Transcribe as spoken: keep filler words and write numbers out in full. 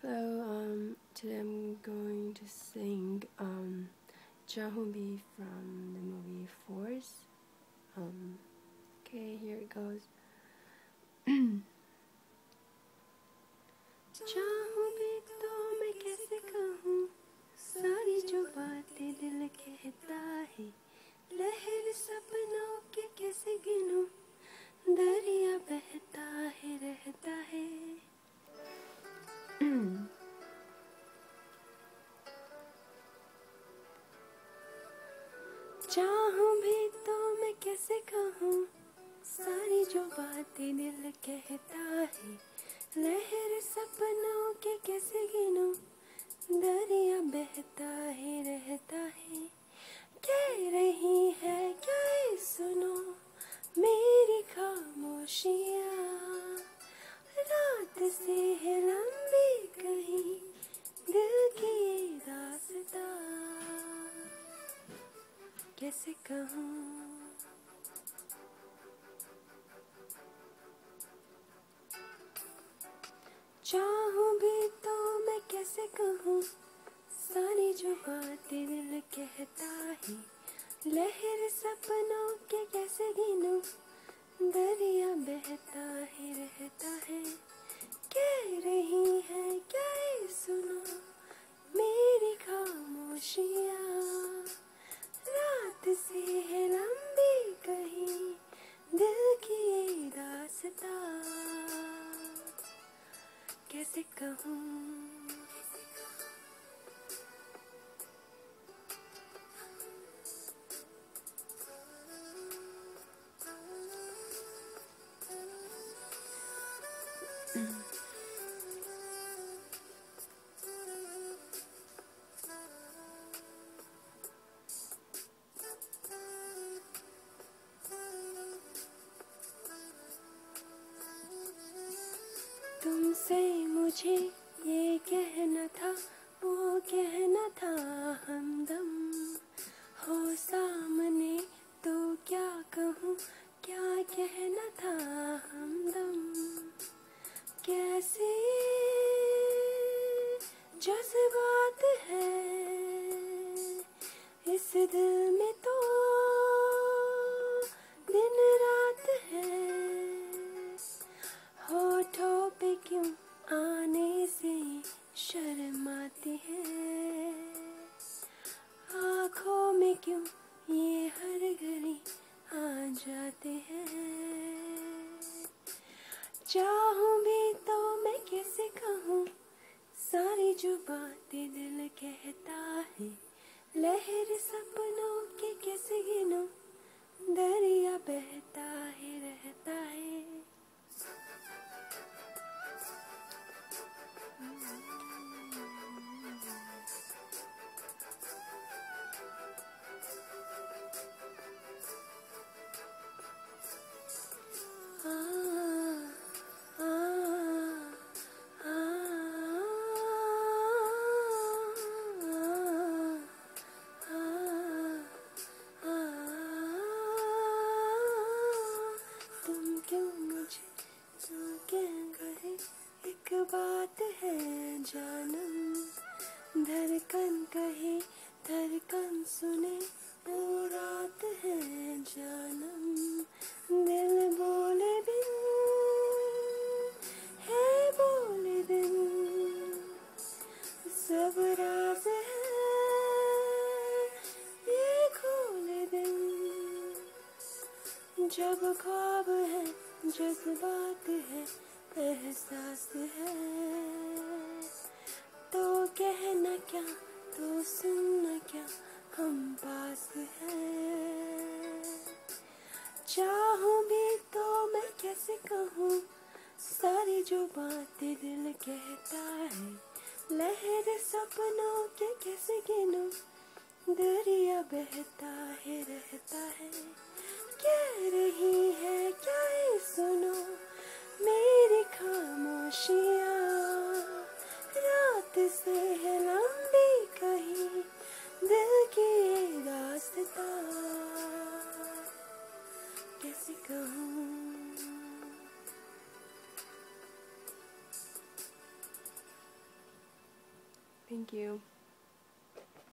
Hello, um, today I'm going to sing um, Jahumbi from the movie Force. Um, okay, here it goes. चाहूं भी तो मैं कैसे कहूँ सारी जो बातें दिल कहता है लहर सपनों के कैसे गिनूं दरिया बहता है रहता है चाहूं भी तो मैं कैसे कहूँ सारी जो बातें दिल कहता है लहर सपनों के कैसे गिनूं दरिया बहता है रहता है कह रही है क्या ये सुनो मेरी खामोशियाँ रात से है लंबी कहीं दिल की ये दास्तां कैसे कहूँ चाहूं भी तो मैं कैसे कहूँ सारी जो बातें दिल कहता है लहर सपनों के कैसे गिनूं दरिया बहता है रहता है कह रही है क्या ये सुनो मेरी खामोशियाँ रात से है लंबी कहीं दिल की ये दास्तां कैसे कहूँ तुमसे मुझे ये कहना था वो कहना था हमदम हो सामने तो क्या कहूँ क्या कहना था हमदम कैसे जज्बात है इस दिल में तो दिन रात है होठों पे क्यों आने से शर्म आती है आँखों में क्यों ये हर घड़ी आ जाते हैं चाहूं भी तो मैं कैसे कहूँ सारी जो बातें दिल कहता है लहर सपनों के कैसे गिनूं दरिया बहता है रहता है एक बात है जानम धड़कन कहे धड़कन सुने वो रात है जानम दिल बोले बिन है बोले दिन सब राज है ये खोले दिन जब ख्वाब है जज्बात है एहसास है तो कहना क्या तो सुनना क्या हम पास हैं चाहूं भी तो मैं कैसे कहूँ सारी जो बातें दिल कहता है लहर सपनों के कैसे गिनूं दरिया बहता है रहता है कह रही है क्या ये सुनो मेरी खामोशियाँ रात से है लंबी कहीं दिल की ये दास्तां कैसे कहूँ Thank you.